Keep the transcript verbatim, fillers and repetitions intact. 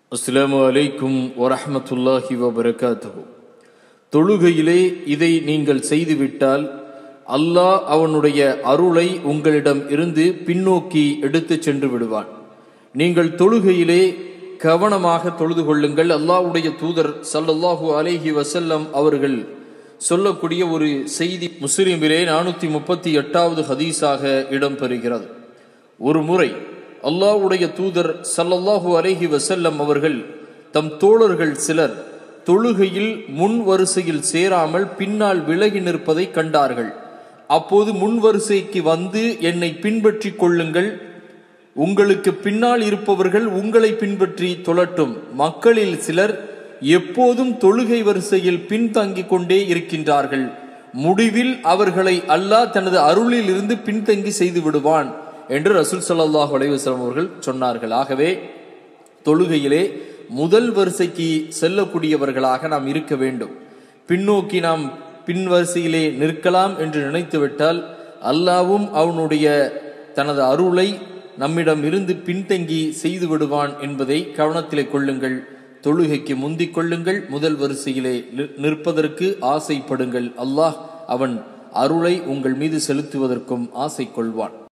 அஸ்ஸலாமு அலைக்கும் வரஹ்மத்துல்லாஹி வபரகாத்துஹு. தொழுகையிலே இதை நீங்கள் செய்துவிட்டால் அல்லாஹ் அவனுடைய அருளை உங்களிடம் இருந்து பின்னோக்கி எடுத்து சென்று விடுவான். நீங்கள் தொழுகையிலே கவனமாக தொழுது கொள்ளுங்கள். அல்லாஹ்வுடைய தூதர் ஸல்லல்லாஹு அலைஹி வஸல்லம் அவர்கள் சொல்லக்கூடிய ஒரு செய்தி முஸ்லிமிலே நானூற்றி முப்பத்தி எட்டாவது ஹதீஸாக இடம்பெறுகிறது. ஒரு முறை அல்லாஹ்வுடைய தூதர் ஸல்லல்லாஹு அலைஹி வஸல்லம் அவர்கள் தம் தோழர்கள் சிலர் தொழுகையில் முன் வரிசையில் சேராமல் பின்னால் விலகி நிற்பதை கண்டார்கள். அப்போது முன் வரிசைக்கு வந்து என்னை பின்பற்றி கொள்ளுங்கள், உங்களுக்கு பின்னால் இருப்பவர்கள் உங்களை பின்பற்றி தொழட்டும். மக்களில் சிலர் எப்போதும் தொழுகை வரிசையில் பின்தங்கிக் கொண்டே இருக்கின்றார்கள். முடிவில் அவர்களை அல்லாஹ் தனது அருளில் இருந்து பின்தங்கி செய்து விடுவான் என்று ரசூல் ஸல்லல்லாஹு அலைஹி வஸல்லம் அவர்கள் சொன்னார்கள். ஆகவே தொழுகையிலே முதல் வரிசைக்கு செல்லக்கூடியவர்களாக நாம் இருக்க வேண்டும். பின்னோக்கி நாம் பின் வரிசையிலே நிற்கலாம் என்று நினைத்துவிட்டால் அல்லாஹ்வும் அவனுடைய தனது அருளை நம்மிடம் இருந்து பின்தங்கி செய்து விடுவான் என்பதை கவனத்திலே கொள்ளுங்கள். தொழுகைக்கு முந்திக் கொள்ளுங்கள், முதல் வரிசையிலே நிற்பதற்கு ஆசைப்படுங்கள். அல்லாஹ் அவன் அருளை உங்கள் மீது செலுத்துவதற்கும் ஆசை கொள்வான்.